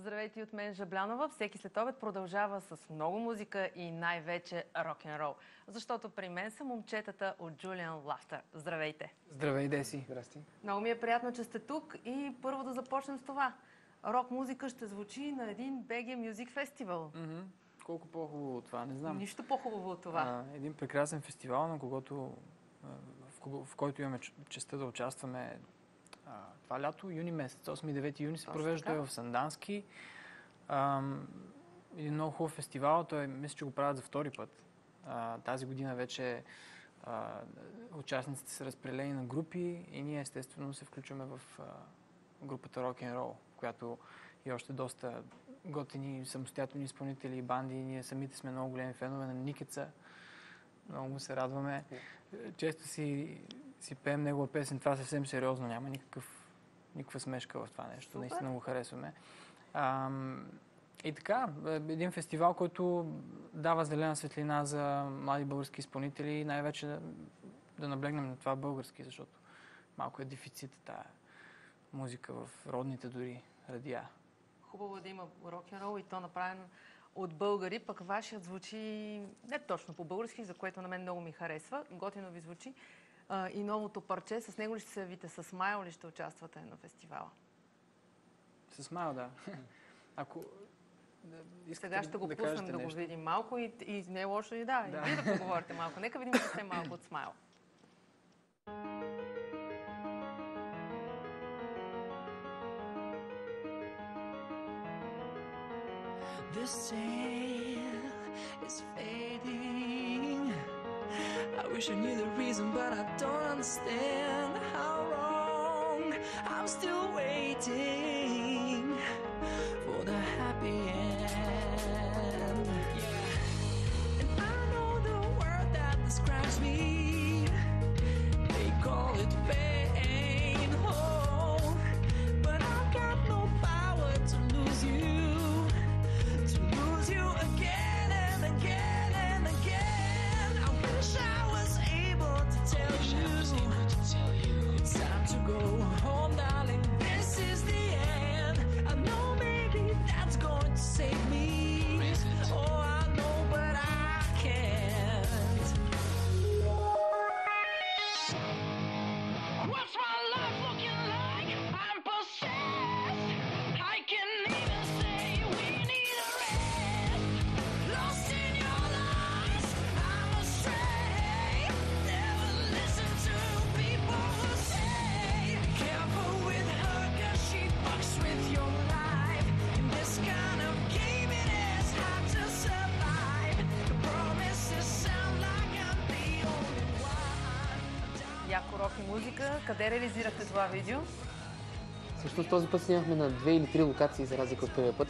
Здравейте от мен, Жаблянова. Всеки следобед продължава с много музика и най-вече рок-н-рол. Защото при мен са момчетата от Julian Laughter. Здравейте! Здравей, Деси! Здрасти! Много ми е приятно, че сте тук и първо да започнем с това. Рок-музика ще звучи на един BG Music Festival. Колко по-хубаво от това, не знам. Нищо по-хубаво от това. Един прекрасен фестивал, на в който имаме честта да участваме това лято, юни месец, 8-9 юни се провежда в Сандански. Един много хубав фестивал, мисля, че го правят за втори път. Тази година вече участниците са разпределени на групи и ние естествено се включваме в групата Rock'n'Roll, която и още доста готини самостоятелни изпълнители и банди. Ние самите сме много големи фенове на Никеца. Много му се радваме. Често си пеем негова песен. Това съвсем сериозно. Няма никаква смешка в това нещо. Супер. Наистина го харесваме. И така, един фестивал, който дава зелена светлина за млади български изпълнители и най-вече да наблегнем на това български, защото малко е дефицит тая музика в родните дори радиа. Хубаво е да има рок-н-рол и то направено от българи, пък вашият звучи не точно по-български, за което на мен много ми харесва. Готино ви звучи. И новото парче, с него ли ще се явите? С Смайл ли ще участвате на фестивала? С Смайл, да. Сега ще го пуснем да го видим малко и не е лошо и да. И вие да поговорите малко. Нека видим съвсем малко от Смайл. The sail is fading. I wish I knew the reason, but I don't understand how wrong. I'm still waiting for the happy end. Yeah. And I know the word that describes me. They call it pain. Oh, but I've got no power to lose you. You again and again and again. I wish I was able to tell you it's time to go home, darling. This is the end. I know maybe that's going to save me. Oh, I know, but I can't. What's my life looking like? I'm possessed. I can even say we need a rest. Lost in your lies, I'm astray. Never listen to people who say, careful with her, 'cause she fucks with your life. In this kind of game, it is hard to survive. The promises sound like I'm the only one. Яко рок и музика. Къде реализирахте това видео? Всъщност този път снимахме на 2 или 3 локации, за разлика от първия път.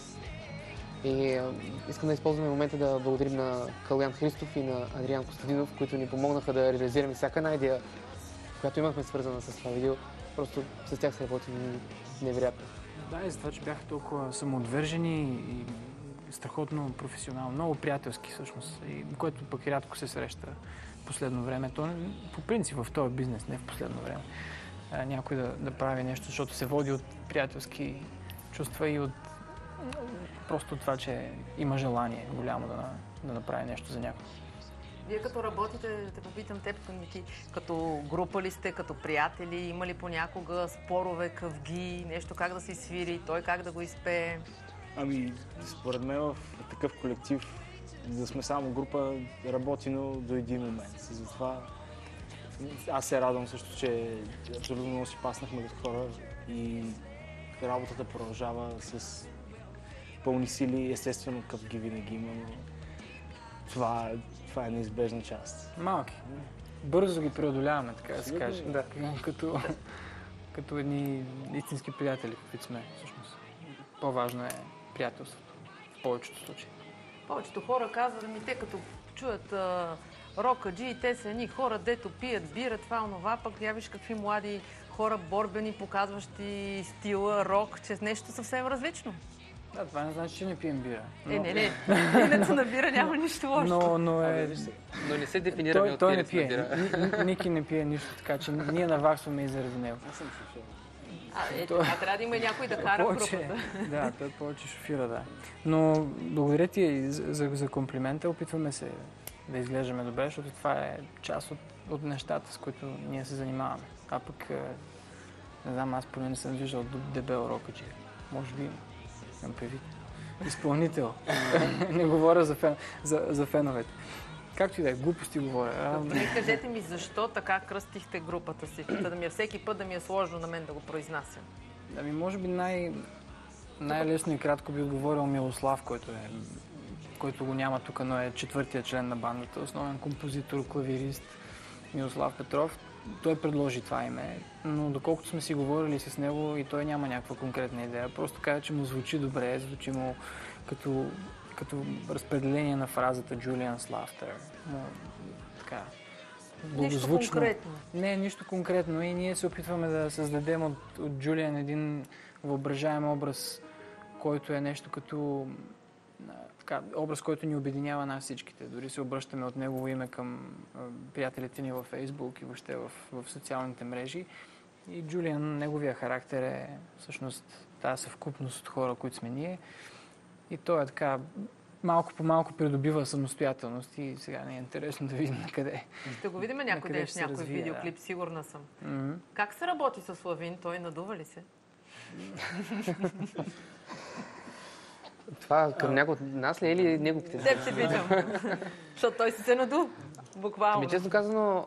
И искам да използваме момента да благодарим на Калуян Христов и на Адриан Костадинов, които ни помогнаха да реализираме всяка една идея, която имахме свързана с това видео. Просто с тях се работи невероятно. Да, и за това, че бяха толкова самоотвържени и страхотно професионално, много приятелски всъщност, и което пък рядко се среща в последно време. То по принцип в този бизнес, не в последно време. Някой да прави нещо, защото се води от приятелски чувства и от просто това, че има желание голямо да направи нещо за някой. Вие като работите, да те попитам теб, Ники, като група ли сте, като приятели, има ли понякога спорове, къвги, нещо как да се свири, той как да го изпее? Ами, според мен в такъв колектив, да сме само група, работено до един момент. Затова аз се радвам също, че абсолютно много си паснахме като хора и работата продължава с пълни сили. Естествено, къвги винаги има, но това е неизбежна част. Малки. Бързо ги преодоляваме, така да се каже. Да. Като едни истински приятели, каквито сме всъщност. По-важно е приятелството в повечето случаи. Повечето хора казват, те като чуят рокаджи и те са едни хора, дето пият бира, това, онова, пък я виж какви млади хора борбени, показващи стила, рок, че нещо съвсем различно. Да, това не значи, че не пием бира. Не. Пиенето на бира няма нищо лошо. Но не се дефинираме от той не пие. Ники не пие нищо, така че ние наваксваме и заради него. Аз съм шофьор. Така трябва да има някой да кара в групата. Да, той повече шофира, да. Но благодаря ти и за комплимента. Опитваме се да изглеждаме добре, защото това е част от нещата, с които ние се занимаваме. А пък, не знам, аз поне не съм виждал дебел рокъче. Може би имам предвид изпълнител. Не говоря за феновете. Както и да е, глупости говоря. Кажете ми, защо така кръстихте групата си? Всеки път да ми е сложно на мен да го произнасям. Ами, може би най-лесно и кратко би отговорил Милослав, който го няма тук, но е четвъртия член на бандата, основен композитор, клавирист Милослав Петров. Той предложи това име, но доколкото сме си говорили с него и той няма някаква конкретна идея, просто каза, че му звучи добре, звучи му като разпределение на фразата Julian's Laughter. Така, благозвучно. Нищо конкретно. Не, нищо конкретно и ние се опитваме да създадем от Julian един въображаем образ, който е нещо като образ, който ни обединява нас всичките. Дори се обръщаме от негово име към приятелите ни във Фейсбук и въобще в социалните мрежи. И Джулиан, неговия характер е всъщност тази съвкупност от хора, които сме ние. И той е така, малко по малко придобива самостоятелност и сега не е интересно да видим накъде. Ще го видим някой ден в някой видеоклип, сигурна съм. Как се работи с Славин? Той надува ли се? Това към някой от нас ли или неговите? Теб се питам. Защото той си се наду. Буквално. Честно казано,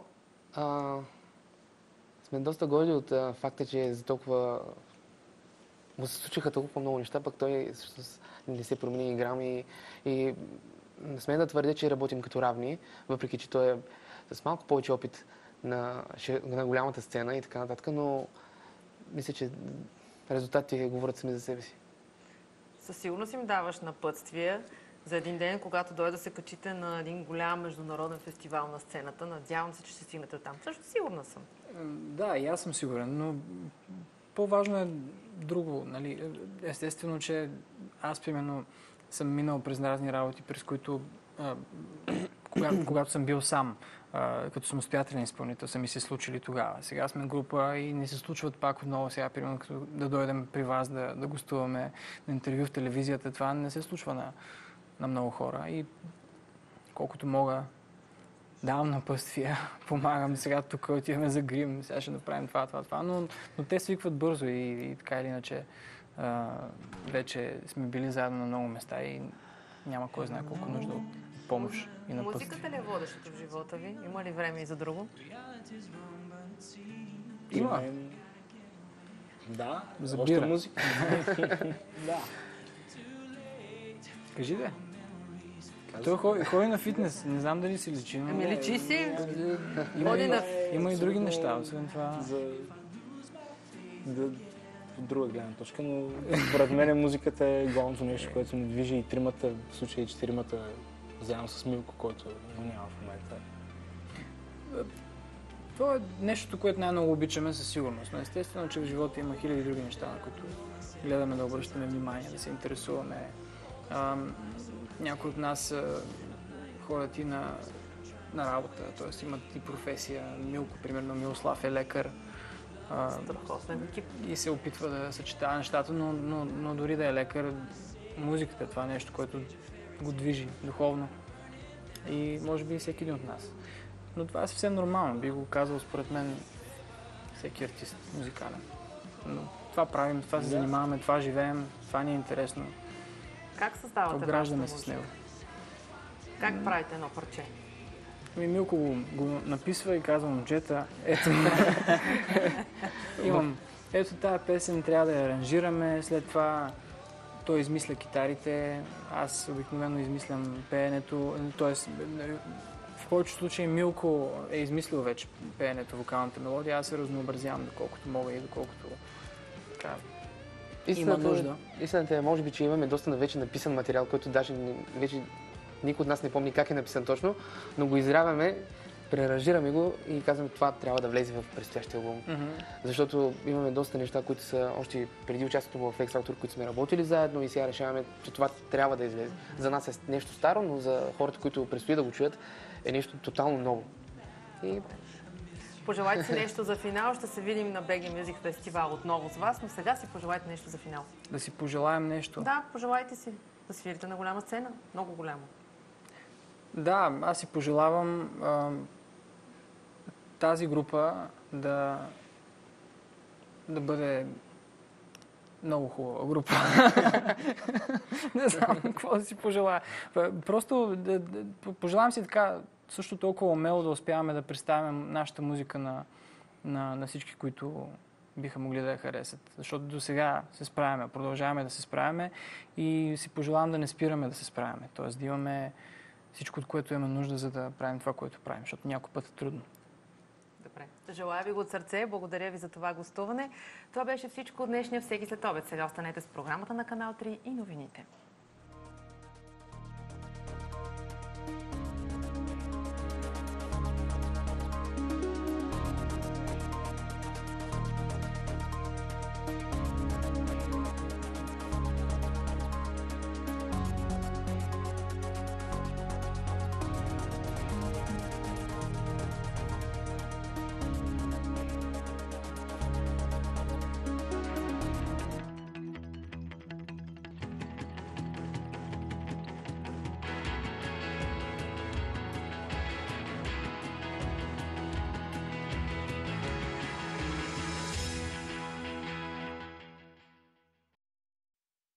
сме доста горди от факта, че за толкова му се случиха толкова много неща, пък той всъщност не се промени и грам и не сме да твърдя, че работим като равни, въпреки че той е с малко повече опит на голямата сцена и така нататък, но мисля, че резултатите говорят сами за себе си. Със сигурност им даваш напътствие за един ден, когато дойде да се качите на един голям международен фестивал на сцената. Надявам се, че ще стигнете там. Също сигурна съм. Да, и аз съм сигурен, но по-важно е друго. Нали? Естествено, че аз, примерно, съм минал през разни работи, през които, когато съм бил сам, като самостоятелен изпълнител, са ми се случили тогава. Сега сме група и не се случват пак отново. Сега, примерно, като да дойдем при вас, да гостуваме на интервю в телевизията, това не се случва на много хора. И колкото мога, давам напътствия, помагам. Сега тук отиваме за грим, сега ще направим това. Но те свикват бързо и така или иначе вече сме били заедно на много места и няма кой знае колко нужда от помощ и напътствие. Музиката ли е водещото в живота ви? Има ли време и за друго? Има. Да, забира музика. Да. Кажи да. Той ходи на фитнес. Не знам дали си личи. Ами личи си. Има и други неща, освен това. От друга гледна точка, но според мен музиката е главното нещо, което ни движи и тримата, в случай и четиримата, заедно с Милко, който го няма в момента. Това е нещото, което най-много обичаме със сигурност. Но естествено, че в живота има хиляди други неща, на които гледаме да обръщаме внимание, да се интересуваме. Някои от нас ходят и на работа, т.е. имат и професия. Милко, примерно, Милослав е лекар. И се опитва да съчетава нещата, но дори да е лекар, музиката е това нещо, което го движи духовно. И може би всеки един от нас. Но това е съвсем нормално, би го казал според мен всеки артист музикален. Но това правим, това се занимаваме, това живеем, това ни е интересно. Как създавате обграждаме се с него? Как правите едно парче? Милко го написва и казва: момчета, ето тази песен трябва да я аранжираме, след това той измисля китарите, аз обикновено измислям пеенето, т.е. в повечето случаи Милко е измислил вече пеенето, вокалната мелодия, аз се разнообразявам доколкото мога и доколкото така има нужда. Истината е, може би, че имаме доста вече написан материал, който даже вече никой от нас не помни как е написан точно, но го изравяме, преаранжираме го и казваме, това трябва да влезе в предстоящия албум. Защото имаме доста неща, които са още преди участието в X Factor, които сме работили заедно и сега решаваме, че това трябва да излезе. За нас е нещо старо, но за хората, които предстои да го чуят, е нещо тотално ново. И Пожелайте си нещо за финал. Ще се видим на BG Music Festival отново с вас, но сега си пожелайте нещо за финал. Да си пожелаем нещо. Да, пожелайте си да свирите на голяма сцена. Много голяма. Да, аз си пожелавам тази група да бъде много хубава група. Не знам какво да си пожелая. Просто пожелавам си така също толкова умело да успяваме да представим нашата музика на всички, които биха могли да я харесат. Защото до сега се справяме, продължаваме да се справяме и си пожелавам да не спираме да се справяме. Тоест да имаме всичко, от което имаме нужда, за да правим това, което правим, защото някой път е трудно. Добре. Желая ви го от сърце. Благодаря ви за това гостуване. Това беше всичко от днешния Всеки след обед. Сега останете с програмата на Канал 3 и новините.